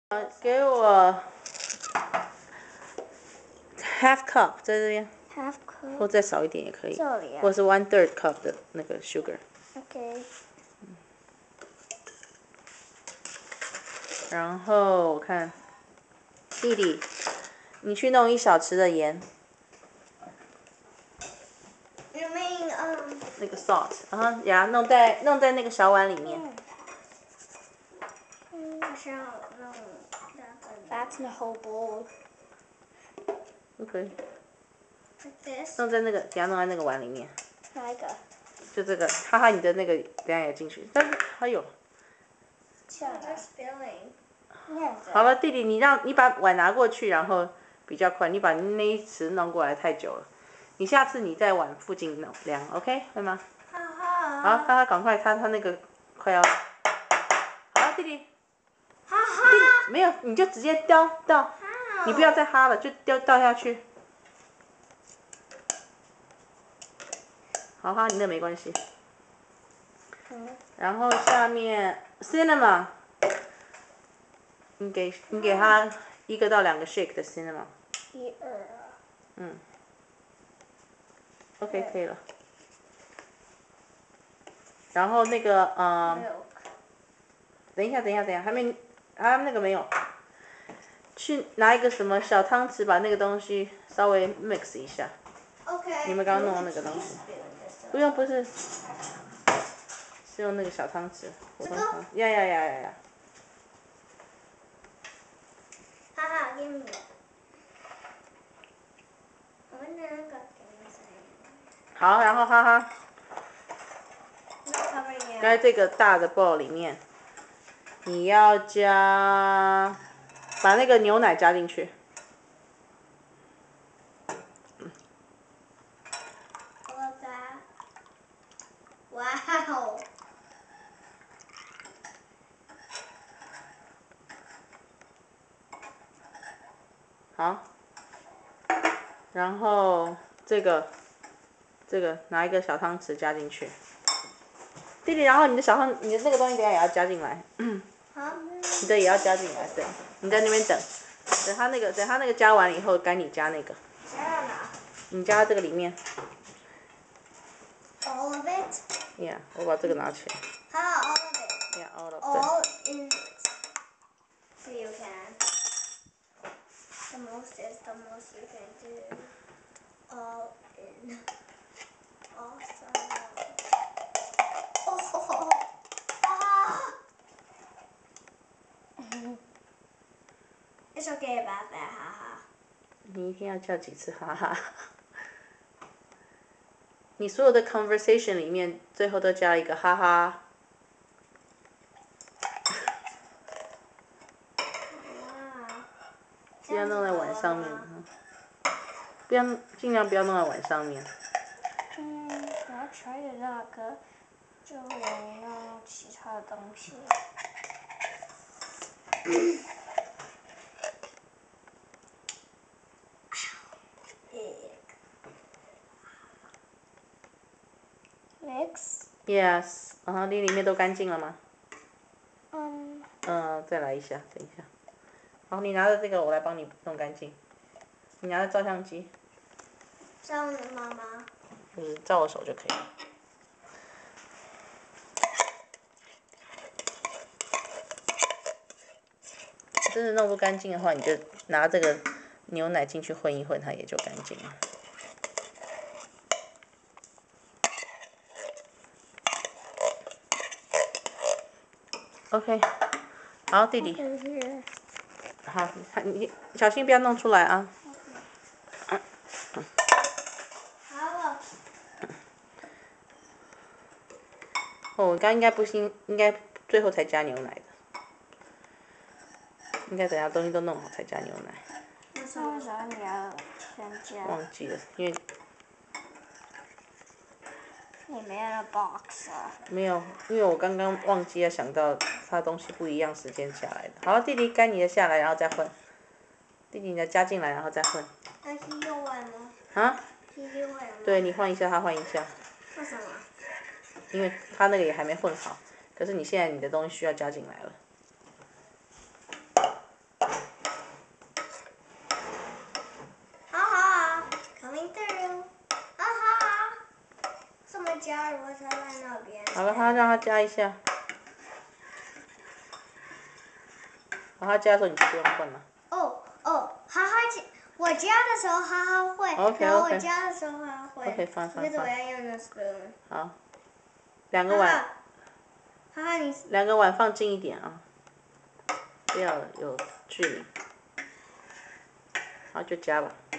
给我 half cup 在这边， half cup 或再少一点也可以， 这里啊或是 1/3 cup 的那个 sugar。 OK。 然后我看弟弟，你去弄1小匙的盐。 You mean 那个 salt，然后呀，弄在那个小碗里面。 我想弄That's the whole bowl. 都可以。 Like this. 弄在那个，给它弄在那个碗里面。 哪一个？ 就这个，哈哈，你的那个等下也进去，但是还有。好了，弟弟，你把碗拿过去，然后比较快，你把那一匙弄过来太久了，你下次你在碗附近量 ，OK， 会吗？好，哈哈，赶快，他那个快要，好了，弟弟， 哈哈， 没有，你就直接倒，你不要再哈了，就倒下去。好哈，你那没关系。然后下面 cinnamon， 你给他1个到2个 shake 的 cinnamon。 1、2。 OK， 可以了。然后那个等一下，还没那个没有。去拿一个什么小汤匙，把那个东西稍微 mix 一下。 OK。 你们刚刚弄的那个东西。不用，不是。是用那个小汤匙。 这个？ 呀。 哈哈 ，give me。 好，然后哈哈。在这个大的 bowl 里面，你要把那个牛奶加进去。 哇哦！ 好。然后这个拿一个小汤匙加进去。弟弟，然后你的那个东西等下也要加进来。 好。 你的也要加进来，对。你在那边等，等他那个加完以后，该你加那个。 加到哪？ 你加这个里面。 All of it? Yeah， 我把这个拿起来。 How all of it? Yeah, all of it. All in. So you can. The most is the most you can do. All in. Awesome. Oh. Ah. It's okay about that, haha. 你一天要叫几次哈哈？你所有的 conversation 里面最后都加一个哈哈。不要弄在碗上面。尽量不要弄在碗上面。 我要 try 的那个，就没弄其他的东西。Mix. Yes，然后你里面都干净了吗？ 嗯。 再来一下，等一下。好，你拿着这个，我来帮你弄干净。你拿着照相机。 照妈妈。 就是照我手就可以了。真的弄不干净的话，你就拿这个牛奶进去混一混，它也就干净了。OK， 好，弟弟。好，你小心不要弄出来啊。 好了。 我刚应该最后才加牛奶的。应该等下东西都弄好才加牛奶。 为什么你要先加？ 忘记了，因为。 你没有 box 啊？ 没有，因为我刚刚忘记了想到它东西不一样时间下来的。好，弟弟该你的下来，然后再混。弟弟你的加进来，然后再混。 那是用完了。 啊？ 是用完了。 对，你换一下，他换一下。 为什么？ 因为他那个也还没混好，可是你现在你的东西需要加进来了。 加，如果它在那边。 好了，让它加一下。好，它加的时候你就不用混了。 哈哈我加的时候哈哈会，然后我加的时候哈哈会。 放。 可是我要用那 spoon。 好，2个碗。 哈哈，你。 2个碗放近一点啊，不要有距离。好，就加吧。